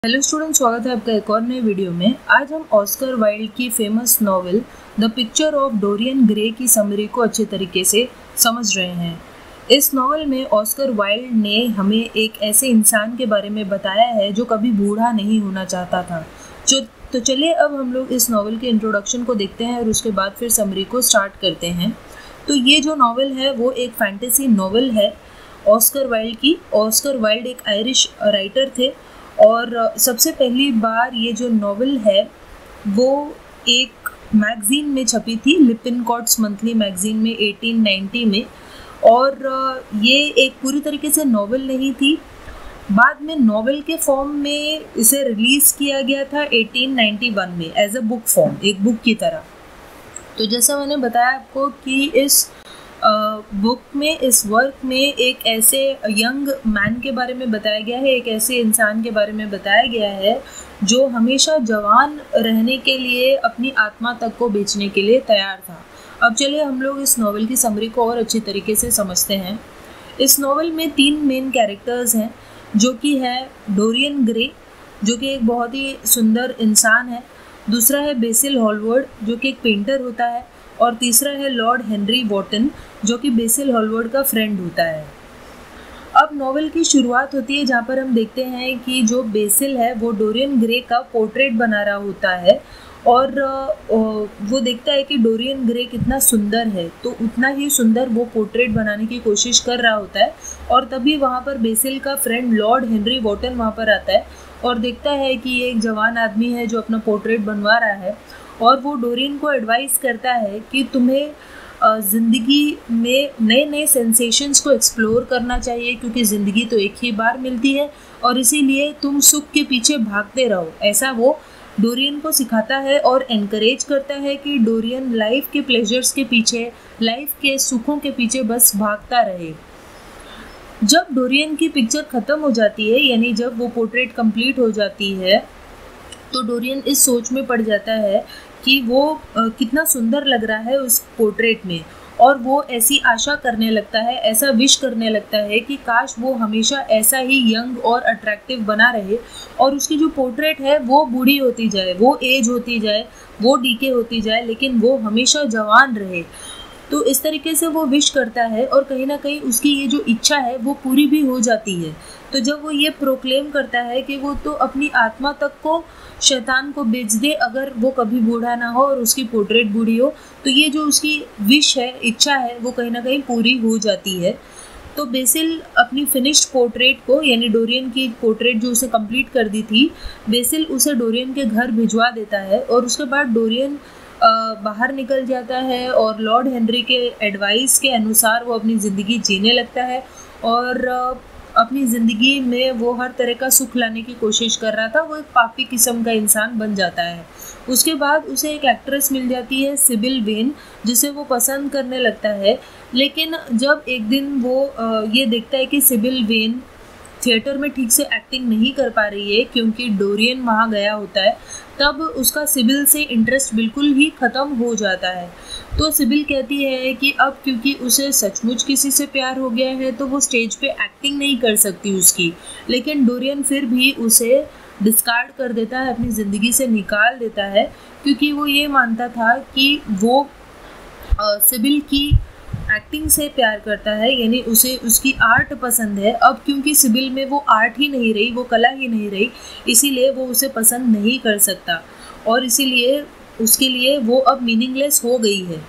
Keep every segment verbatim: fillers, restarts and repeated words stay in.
Hello student, स्वागत है आपका एक और नए वीडियो में। आज हम ऑस्कर वाइल्ड की famous novel the picture of Dorian Gray की समरी को अच्छे तरीके से समझ रहे हैं। इस नॉवेल में ऑस्कर वाइल्ड ने हमें एक ऐसे इंसान के बारे में बताया है जो कभी बूढ़ा नहीं होना चाहता था। जो तो चलिए अब हम लोग इस नॉवेल के इंट्रोडक्शन को देखते हैं और उसके बाद फिर समरी को स्टार्ट करते हैं। तो ये जो नॉवेल है वो एक फैंटेसी नॉवेल है ऑस्कर वाइल्ड की। ऑस्कर वाइल्ड एक आयरिश राइटर थे और सबसे पहली बार ये जो नॉवेल है वो एक मैगज़ीन में छपी थी, लिपिनकॉट्स मंथली मैगज़ीन में अठारह सौ नब्बे में। और ये एक पूरी तरीके से नॉवेल नहीं थी, बाद में नॉवेल के फॉर्म में इसे रिलीज़ किया गया था अठारह सौ इक्यानवे में एज अ बुक फॉर्म, एक बुक की तरह। तो जैसा मैंने बताया आपको कि इस बुक uh, में इस वर्क में एक ऐसे यंग मैन के बारे में बताया गया है, एक ऐसे इंसान के बारे में बताया गया है जो हमेशा जवान रहने के लिए अपनी आत्मा तक को बेचने के लिए तैयार था। अब चलिए हम लोग इस नॉवेल की समरी को और अच्छी तरीके से समझते हैं। इस नॉवेल में तीन मेन कैरेक्टर्स हैं, जो कि है डोरियन ग्रे जो कि एक बहुत ही सुंदर इंसान है, दूसरा है बेसिल हॉलवर्ड जो कि एक पेंटर होता है, और तीसरा है लॉर्ड हेनरी वॉटन जो कि बेसिल हॉलवर्ड का फ्रेंड होता है। अब नॉवेल की शुरुआत होती है जहाँ पर हम देखते हैं कि जो बेसिल है वो डोरियन ग्रे का पोर्ट्रेट बना रहा होता है और वो देखता है कि डोरियन ग्रे कितना सुंदर है, तो उतना ही सुंदर वो पोर्ट्रेट बनाने की कोशिश कर रहा होता है। और तभी वहाँ पर बेसिल का फ्रेंड लॉर्ड हेनरी वॉटन वहाँ पर आता है और देखता है कि ये एक जवान आदमी है जो अपना पोर्ट्रेट बनवा रहा है, और वो डोरियन को एडवाइस करता है कि तुम्हें ज़िंदगी में नए नए सेंसेशंस को एक्सप्लोर करना चाहिए, क्योंकि ज़िंदगी तो एक ही बार मिलती है और इसीलिए तुम सुख के पीछे भागते रहो। ऐसा वो डोरियन को सिखाता है और एनकरेज करता है कि डोरियन लाइफ के प्लेजर्स के पीछे, लाइफ के सुखों के पीछे बस भागता रहे। जब डोरियन की पिक्चर ख़त्म हो जाती है, यानी जब वो पोर्ट्रेट कंप्लीट हो जाती है, तो डोरियन इस सोच में पड़ जाता है कि वो कितना सुंदर लग रहा है उस पोर्ट्रेट में, और वो ऐसी आशा करने लगता है, ऐसा विश करने लगता है कि काश वो हमेशा ऐसा ही यंग और अट्रैक्टिव बना रहे और उसकी जो पोर्ट्रेट है वो बूढ़ी होती जाए, वो एज होती जाए, वो डीके होती जाए, लेकिन वो हमेशा जवान रहे। तो इस तरीके से वो विश करता है और कहीं ना कहीं उसकी ये जो इच्छा है वो पूरी भी हो जाती है। तो जब वो ये प्रोक्लेम करता है कि वो तो अपनी आत्मा तक को शैतान को बेच दे अगर वो कभी बूढ़ा ना हो और उसकी पोर्ट्रेट बूढ़ी हो, तो ये जो उसकी विश है, इच्छा है, वो कहीं ना कहीं पूरी हो जाती है। तो बेसिल अपनी फिनिश्ड पोर्ट्रेट को, यानी डोरियन की पोर्ट्रेट जो उसे कंप्लीट कर दी थी, बेसिल उसे डोरियन के घर भिजवा देता है और उसके बाद डोरियन बाहर निकल जाता है और लॉर्ड हेनरी के एडवाइस के अनुसार वो अपनी ज़िंदगी जीने लगता है और अपनी ज़िंदगी में वो हर तरह का सुख लाने की कोशिश कर रहा था। वो एक पापी किस्म का इंसान बन जाता है। उसके बाद उसे एक एक्ट्रेस मिल जाती है, सिबिल वेन, जिसे वो पसंद करने लगता है। लेकिन जब एक दिन वो ये देखता है कि सिबिल वेन थिएटर में ठीक से एक्टिंग नहीं कर पा रही है क्योंकि डोरियन वहाँ गया होता है, तब उसका सिबिल से इंटरेस्ट बिल्कुल ही ख़त्म हो जाता है। तो सिबिल कहती है कि अब क्योंकि उसे सचमुच किसी से प्यार हो गया है तो वो स्टेज पे एक्टिंग नहीं कर सकती उसकी, लेकिन डोरियन फिर भी उसे डिस्कार्ड कर देता है, अपनी ज़िंदगी से निकाल देता है, क्योंकि वो ये मानता था कि वो सिबिल की एक्टिंग से प्यार करता है, यानी उसे उसकी आर्ट पसंद है। अब क्योंकि सिबिल में वो आर्ट ही नहीं रही, वो कला ही नहीं रही, इसीलिए वो उसे पसंद नहीं कर सकता और इसीलिए उसके लिए वो अब मीनिंगलेस हो गई है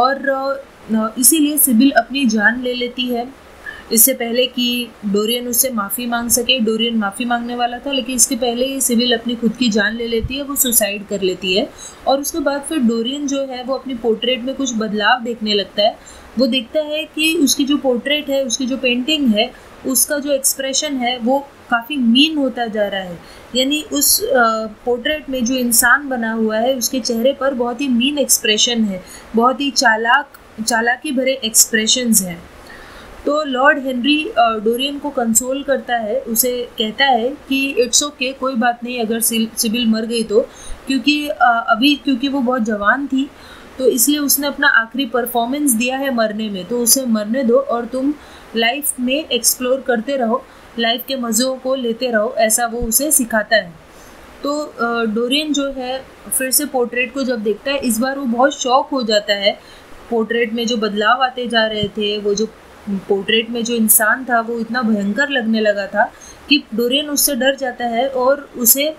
और इसीलिए सिबिल अपनी जान ले लेती है। इससे पहले कि डोरियन उससे माफ़ी मांग सके, डोरियन माफ़ी मांगने वाला था, लेकिन इसके पहले ही सिबिल अपनी खुद की जान ले लेती है, वो सुसाइड कर लेती है। और उसके बाद फिर डोरियन जो है वो अपनी पोर्ट्रेट में कुछ बदलाव देखने लगता है। वो देखता है कि उसकी जो पोर्ट्रेट है, उसकी जो पेंटिंग है, उसका जो एक्सप्रेशन है वो काफ़ी मीन होता जा रहा है, यानी उस पोर्ट्रेट में जो इंसान बना हुआ है उसके चेहरे पर बहुत ही मीन एक्सप्रेशन है, बहुत ही चालाक चालाकी भरे एक्सप्रेशंस हैं। तो लॉर्ड हेनरी डोरियन को कंसोल करता है, उसे कहता है कि इट्स ओके, कोई बात नहीं अगर सिबिल मर गई तो, क्योंकि अभी क्योंकि वो बहुत जवान थी तो इसलिए उसने अपना आखिरी परफॉर्मेंस दिया है मरने में, तो उसे मरने दो और तुम लाइफ में एक्सप्लोर करते रहो। लाइफ के मज़ों को लेते रहो, ऐसा वो उसे सिखाता है। तो डोरियन जो है फिर से पोर्ट्रेट को जब देखता है, इस बार वो बहुत शॉक हो जाता है। पोर्ट्रेट में जो बदलाव आते जा रहे थे, वो जो पोर्ट्रेट में जो इंसान था वो इतना भयंकर लगने लगा था कि डोरियन उससे डर जाता है और उसे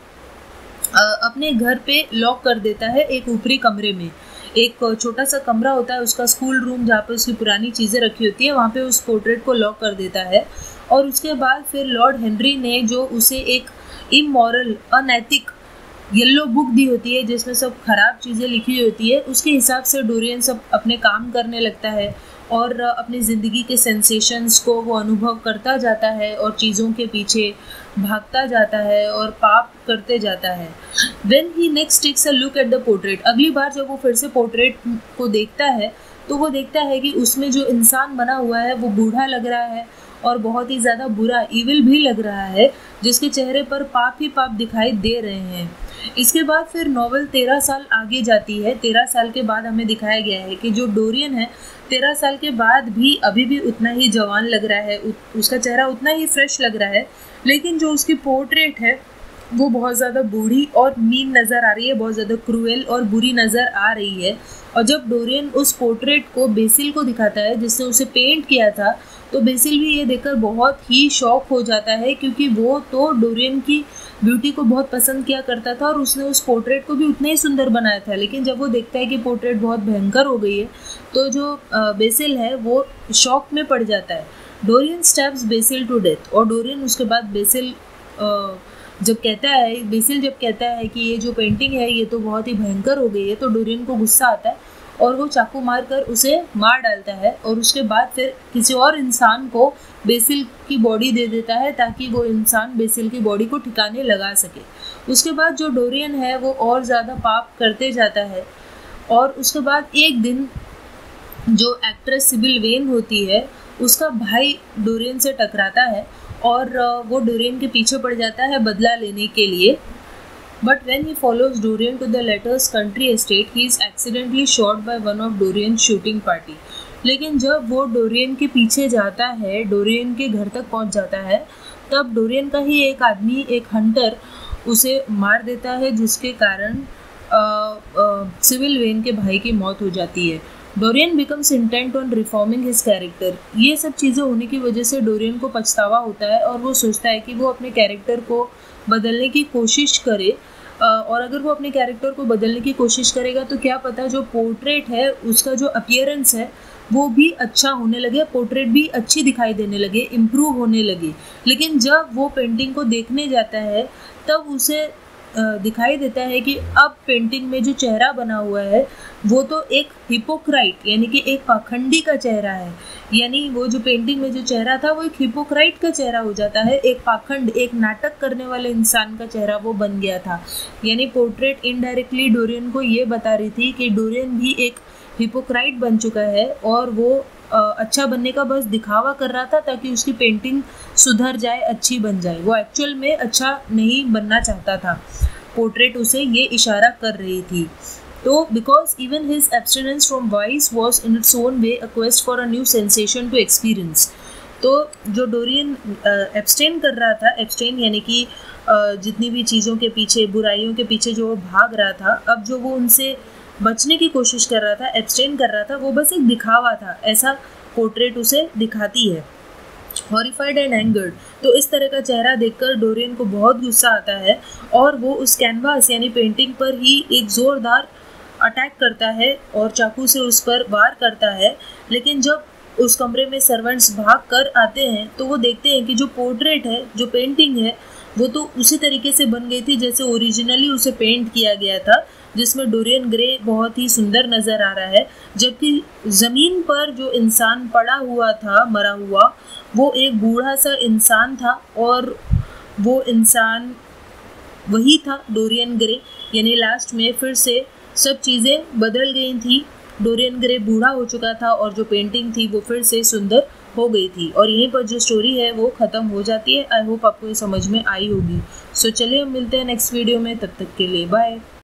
अपने घर पे लॉक कर देता है एक ऊपरी कमरे में। एक छोटा सा कमरा होता है उसका, स्कूल रूम, जहाँ पे उसकी पुरानी चीज़ें रखी होती है, वहाँ पे उस पोर्ट्रेट को लॉक कर देता है। और उसके बाद फिर लॉर्ड हेनरी ने जो उसे एक इमोरल, अनैतिक येलो बुक दी होती है जिसमें सब खराब चीज़ें लिखी होती है, उसके हिसाब से डोरियन सब अपने काम करने लगता है और अपनी ज़िंदगी के सेंसेशंस को वो अनुभव करता जाता है और चीज़ों के पीछे भागता जाता है और पाप करते जाता है। When he next takes a look at the portrait, अगली बार जब वो फिर से पोर्ट्रेट को देखता है तो वो देखता है कि उसमें जो इंसान बना हुआ है वो बूढ़ा लग रहा है और बहुत ही ज़्यादा बुरा, इविल भी लग रहा है, जिसके चेहरे पर पाप ही पाप दिखाई दे रहे हैं। इसके बाद फिर नॉवल तेरह साल आगे जाती है। तेरह साल के बाद हमें दिखाया गया है कि जो डोरियन है तेरह साल के बाद भी अभी भी उतना ही जवान लग रहा है, उसका चेहरा उतना ही फ्रेश लग रहा है, लेकिन जो उसकी पोर्ट्रेट है वो बहुत ज़्यादा बूढ़ी और मीन नज़र आ रही है, बहुत ज़्यादा क्रूएल और बुरी नज़र आ रही है। और जब डोरियन उस पोर्ट्रेट को बेसिल को दिखाता है जिसने उसे पेंट किया था, तो बेसिल भी ये देखकर बहुत ही शॉक हो जाता है, क्योंकि वो तो डोरियन की ब्यूटी को बहुत पसंद किया करता था और उसने उस पोर्ट्रेट को भी उतना ही सुंदर बनाया था। लेकिन जब वो देखता है कि पोर्ट्रेट बहुत भयंकर हो गई है, तो जो बेसिल है वो शॉक में पड़ जाता है। Dorian stabs Basil to death, और डोरियन उसके बाद बेसिल जब कहता है बेसिल जब कहता है कि ये जो पेंटिंग है ये तो बहुत ही भयंकर हो गई है, तो डोरियन को गुस्सा आता है और वो चाकू मारकर उसे मार डालता है। और उसके बाद फिर किसी और इंसान को बेसिल की बॉडी दे देता है ताकि वो इंसान बेसिल की बॉडी को ठिकाने लगा सके। उसके बाद जो डोरियन है वो और ज़्यादा पाप करते जाता है। और उसके बाद एक दिन जो एक्ट्रेस सिबिल वेन होती है उसका भाई डोरियन से टकराता है और वो डोरियन के पीछे पड़ जाता है बदला लेने के लिए। But when he follows Dorian to the latter's country estate, he is accidentally shot by one of Dorian's shooting party. लेकिन जब वो डोरियन के पीछे जाता है, डोरियन के घर तक पहुंच जाता है, तब डोरियन का ही एक आदमी, एक हंटर उसे मार देता है, जिसके कारण सिबिल वेन के भाई की मौत हो जाती है। Dorian becomes intent on reforming his character. ये सब चीज़ें होने की वजह से डोरियन को पछतावा होता है और वो सोचता है कि वो अपने कैरेक्टर को बदलने की कोशिश करे, और अगर वो अपने कैरेक्टर को बदलने की कोशिश करेगा तो क्या पता जो पोर्ट्रेट है उसका जो अपीयरेंस है वो भी अच्छा होने लगे, पोर्ट्रेट भी अच्छी दिखाई देने लगे, इम्प्रूव होने लगे। लेकिन जब वो पेंटिंग को देखने जाता है तब उसे दिखाई देता है कि अब पेंटिंग में जो चेहरा बना हुआ है वो तो एक हिपोक्राइट यानी कि एक पाखंडी का चेहरा है। यानी वो जो पेंटिंग में जो चेहरा था वो एक हिपोक्राइट का चेहरा हो जाता है, एक पाखंड, एक नाटक करने वाले इंसान का चेहरा वो बन गया था। यानी पोर्ट्रेट इनडायरेक्टली डोरियन को ये बता रही थी कि डोरियन भी एक हिपोक्राइट बन चुका है और वो अच्छा बनने का बस दिखावा कर रहा था ताकि उसकी पेंटिंग सुधर जाए, अच्छी बन जाए। वो एक्चुअल में अच्छा नहीं बनना चाहता था। पोर्ट्रेट उसे ये इशारा कर रही थी। तो because even his abstinence from vice was in its own way a quest for a new sensation to experience. तो जो डोरियन एब्सटेन कर रहा था, एब्सटेन यानी कि जितनी भी चीज़ों के पीछे, बुराइयों के पीछे जो वो भाग रहा था, अब जो वो उनसे बचने की कोशिश कर रहा था, एब्सटेन कर रहा था, वो बस एक दिखावा था, ऐसा पोर्ट्रेट उसे दिखाती है। हॉरिफाइड एंड एंगर्ड, तो इस तरह का चेहरा देखकर डोरियन को बहुत गुस्सा आता है और वो उस कैनवास यानी पेंटिंग पर ही एक ज़ोरदार अटैक करता है और चाकू से उस पर वार करता है। लेकिन जब उस कमरे में सर्वेंट्स भाग कर आते हैं तो वो देखते हैं कि जो पोर्ट्रेट है, जो पेंटिंग है, वो तो उसी तरीके से बन गई थी जैसे ओरिजिनली उसे पेंट किया गया था, जिसमें डोरियन ग्रे बहुत ही सुंदर नज़र आ रहा है, जबकि ज़मीन पर जो इंसान पड़ा हुआ था, मरा हुआ, वो एक बूढ़ा सा इंसान था और वो इंसान वही था डोरियन ग्रे। यानी लास्ट में फिर से सब चीज़ें बदल गई थी, डोरियन ग्रे बूढ़ा हो चुका था और जो पेंटिंग थी वो फिर से सुंदर हो गई थी। और यहीं पर जो स्टोरी है वो ख़त्म हो जाती है। आई होप आपको ये समझ में आई होगी। सो चलिए हम मिलते हैं नेक्स्ट वीडियो में, तब तक के लिए बाय।